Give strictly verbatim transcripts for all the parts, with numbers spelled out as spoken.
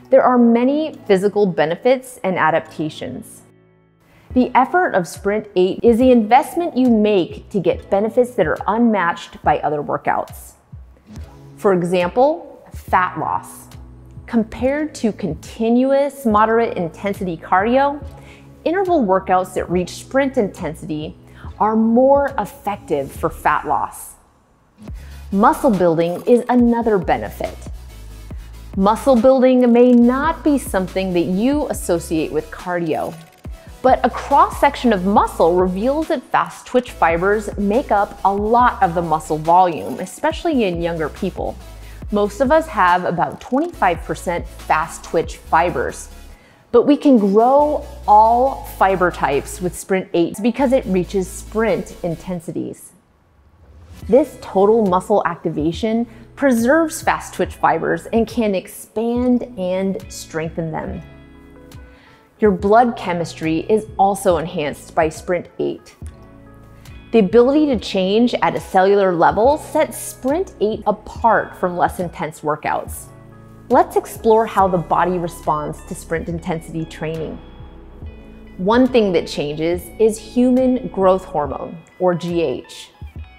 There are many physical benefits and adaptations. The effort of Sprint eight is the investment you make to get benefits that are unmatched by other workouts. For example, fat loss. Compared to continuous moderate intensity cardio, interval workouts that reach sprint intensity are more effective for fat loss. Muscle building is another benefit. Muscle building may not be something that you associate with cardio, but a cross-section of muscle reveals that fast twitch fibers make up a lot of the muscle volume, especially in younger people. Most of us have about twenty-five percent fast twitch fibers, but we can grow all fiber types with Sprint eight because it reaches sprint intensities. This total muscle activation preserves fast twitch fibers and can expand and strengthen them. Your blood chemistry is also enhanced by Sprint eight. The ability to change at a cellular level sets Sprint eight apart from less intense workouts. Let's explore how the body responds to sprint intensity training. One thing that changes is human growth hormone, or G H.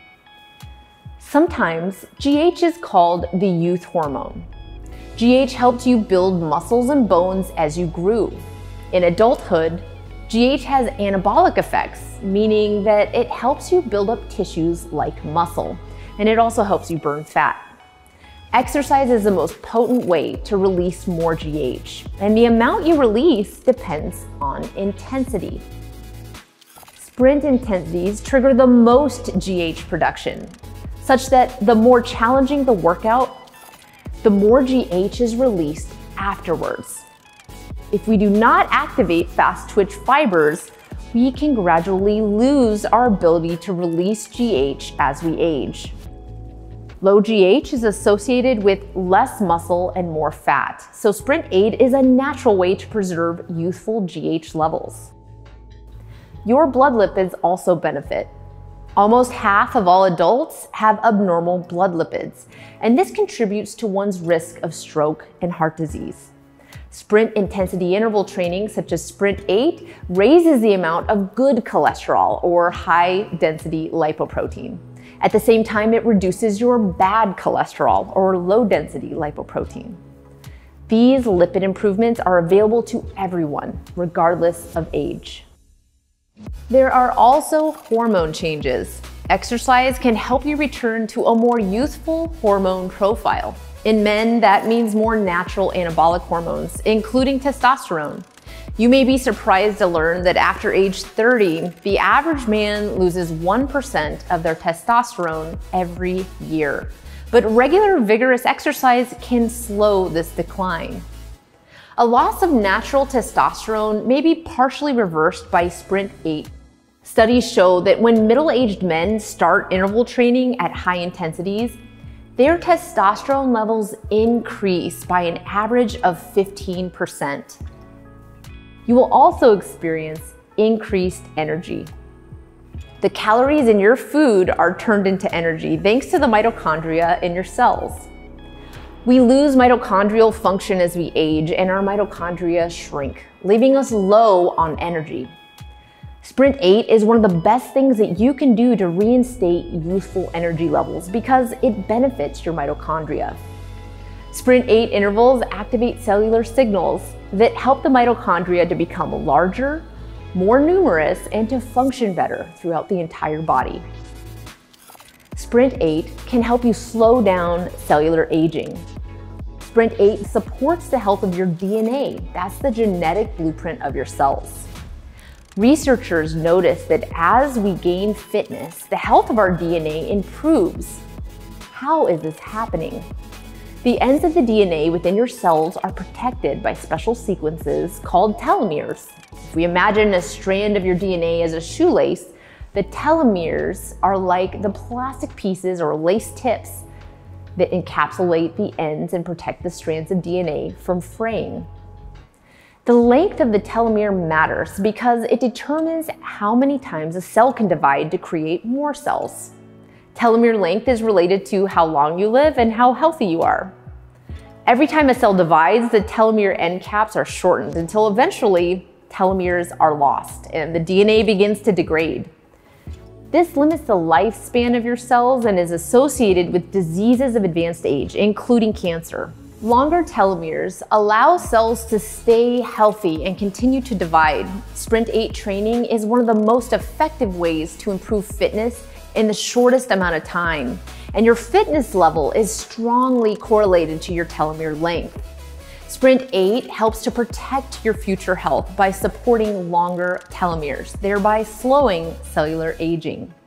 Sometimes G H is called the youth hormone. G H helped you build muscles and bones as you grew. In adulthood, G H has anabolic effects, meaning that it helps you build up tissues like muscle, and it also helps you burn fat. Exercise is the most potent way to release more G H, and the amount you release depends on intensity. Sprint intensities trigger the most G H production, such that the more challenging the workout, the more G H is released afterwards. If we do not activate fast twitch fibers, we can gradually lose our ability to release G H as we age. Low G H is associated with less muscle and more fat, so Sprint eight is a natural way to preserve youthful G H levels. Your blood lipids also benefit. Almost half of all adults have abnormal blood lipids, and this contributes to one's risk of stroke and heart disease. Sprint intensity interval training, such as Sprint eight, raises the amount of good cholesterol, or high-density lipoprotein. At the same time, it reduces your bad cholesterol, or low-density lipoprotein. These lipid improvements are available to everyone, regardless of age. There are also hormone changes. Exercise can help you return to a more youthful hormone profile. In men, that means more natural anabolic hormones, including testosterone. You may be surprised to learn that after age thirty, the average man loses one percent of their testosterone every year. But regular vigorous exercise can slow this decline. A loss of natural testosterone may be partially reversed by Sprint eight. Studies show that when middle-aged men start interval training at high intensities, their testosterone levels increase by an average of fifteen percent. You will also experience increased energy. The calories in your food are turned into energy thanks to the mitochondria in your cells. We lose mitochondrial function as we age, and our mitochondria shrink, leaving us low on energy. Sprint eight is one of the best things that you can do to reinstate youthful energy levels because it benefits your mitochondria. Sprint eight intervals activate cellular signals that help the mitochondria to become larger, more numerous, and to function better throughout the entire body. Sprint eight can help you slow down cellular aging. Sprint eight supports the health of your D N A. That's the genetic blueprint of your cells. Researchers notice that as we gain fitness, the health of our D N A improves. How is this happening? The ends of the D N A within your cells are protected by special sequences called telomeres. If we imagine a strand of your D N A as a shoelace, the telomeres are like the plastic pieces or lace tips that encapsulate the ends and protect the strands of D N A from fraying. The length of the telomere matters because it determines how many times a cell can divide to create more cells. Telomere length is related to how long you live and how healthy you are. Every time a cell divides, the telomere end caps are shortened until eventually telomeres are lost and the D N A begins to degrade. This limits the lifespan of your cells and is associated with diseases of advanced age, including cancer. Longer telomeres allow cells to stay healthy and continue to divide. Sprint eight training is one of the most effective ways to improve fitness in the shortest amount of time, and your fitness level is strongly correlated to your telomere length. Sprint eight helps to protect your future health by supporting longer telomeres, thereby slowing cellular aging.